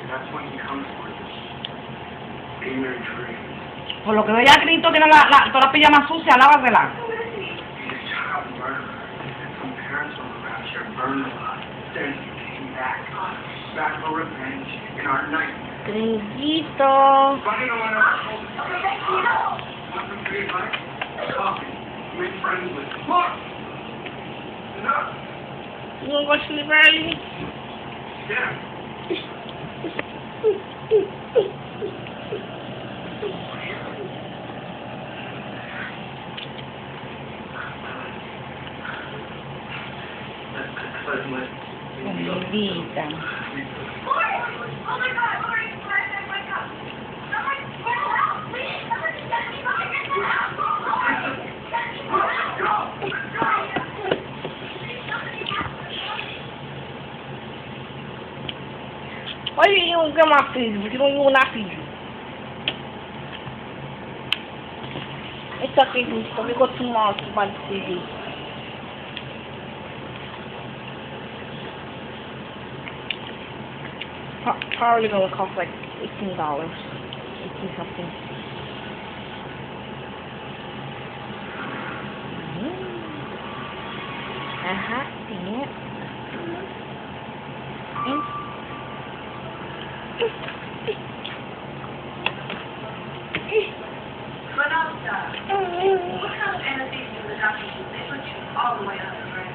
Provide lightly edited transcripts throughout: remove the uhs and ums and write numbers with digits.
That's when he comes for you. In your dreams. Por lo que veo ya Cristo tiene toda la pijama sucia, lávatela. He's a child murderer. Some parents were around here burned alive. Then he came back for revenge in our nightmare. Trinquito. But you know what else? Nothing for you, right? Coffee. Make friends with him. Look! Enough! You wanna go to sleep early? Yeah. Mi vida. Why you don't get my food? You don't even not feed you. It's okay, so we go tomorrow to buy the TV. Probably gonna cost like $18. 18 something. Yeah. What kind of anesthesia the doctor used? They put you all the way up, right?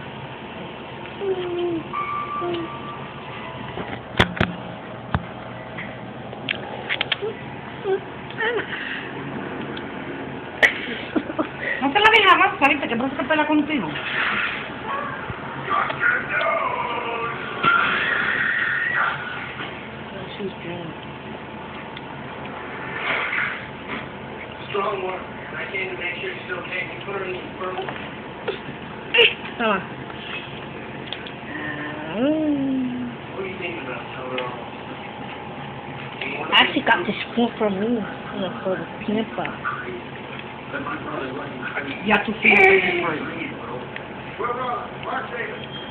No te la dejabas, Sarita, que pasa que pelea contigo. She's dreaming. Strong one. I came to make sure she's okay. You put her in the room. Come on. What are you thinking about? Tell her all. I actually got this spoon for me, for the peanut butter. But my brother wasn't. You have to feed it for you. Well, Mark Davis.